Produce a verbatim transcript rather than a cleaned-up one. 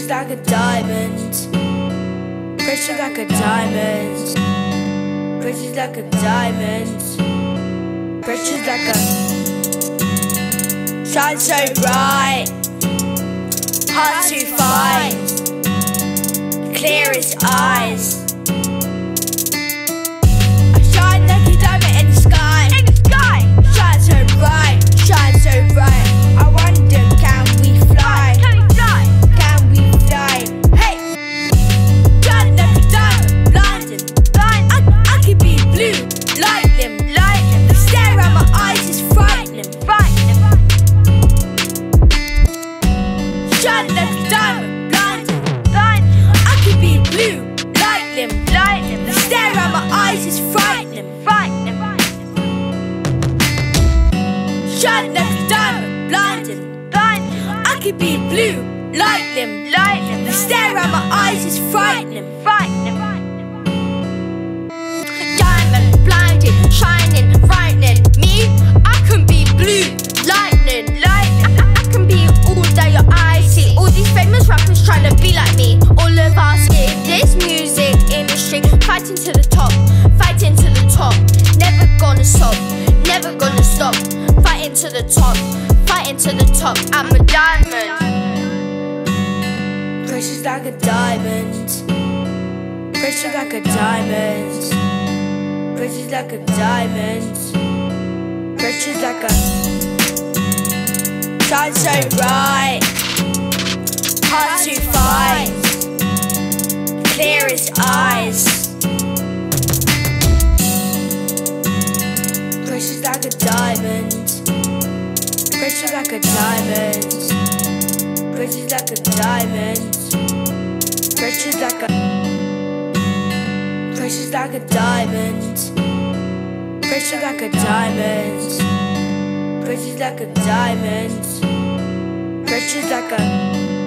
like a diamond. Precious like a diamond. Precious like a diamond. Precious like a. Shine so bright, hard to find, clear as eyes. I shine like a diamond in the sky. In the sky. Shine so bright, shine so bright. I wonder, can we fly? Can we fly? Can we fly? Hey! Shine like a diamond, blinding, blind. I, I could be blue, like them, like them. The stare at my eyes is frightening, frightening. Shine like a diamond, blinding, blind. I could be blue, like them, like them. The stare at my eyes is frightening, frightening. Shine like a diamond, blinding, blind. I could be blue, like them, like them. The stare at my eyes is frightening, frightening. Diamond, blinding, shining, frightening. Me, I can be blue, lightning, lightning. I, I can be all that your eyes see. All these famous rappers trying to be like me. All of us in this music industry, fighting to the top, fighting to the top. Never gonna stop, never gonna stop. Fighting to the top, fighting to the top. I'm a diamond. Precious like a diamond. Precious like a diamond. Precious like a diamond. Precious like a. Shine so bright, hard to find, clear as eyes. Precious like a diamond. Precious like a diamond. Precious like a diamond. Precious like a. Precious like a diamond. Precious like a diamond. Precious like a diamond. Precious like a.